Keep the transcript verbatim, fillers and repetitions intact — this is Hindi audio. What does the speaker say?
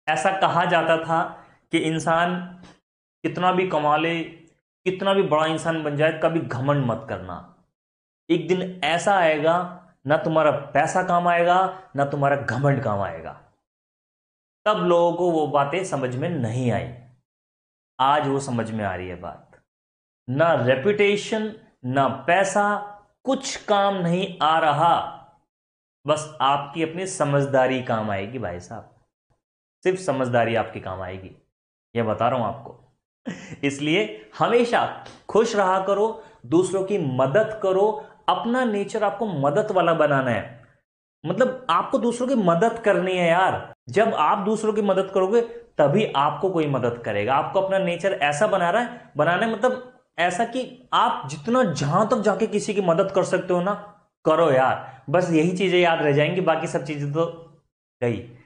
ऐसा कहा जाता था कि इंसान कितना भी कमा ले, कितना भी बड़ा इंसान बन जाए, कभी घमंड मत करना। एक दिन ऐसा आएगा, ना तुम्हारा पैसा काम आएगा, ना तुम्हारा घमंड काम आएगा। तब लोगों को वो बातें समझ में नहीं आई। आज वो समझ में आ रही है बात। ना रेपुटेशन, ना पैसा, कुछ काम नहीं आ रहा। बस आपकी अपनी समझदारी काम आएगी भाई साहब। सिर्फ समझदारी आपकी काम आएगी, ये बता रहा हूं आपको। इसलिए हमेशा खुश रहा करो, दूसरों की मदद करो। अपना नेचर आपको मदद वाला बनाना है। मतलब आपको दूसरों की मदद करनी है यार। जब आप दूसरों की मदद करोगे तभी आपको कोई मदद करेगा। आपको अपना नेचर ऐसा बना रहा है बनाना है, मतलब ऐसा कि आप जितना जहां तक जाके किसी की मदद कर सकते हो ना, करो यार। बस यही चीजें याद रह जाएंगी, बाकी सब चीजें तो गई।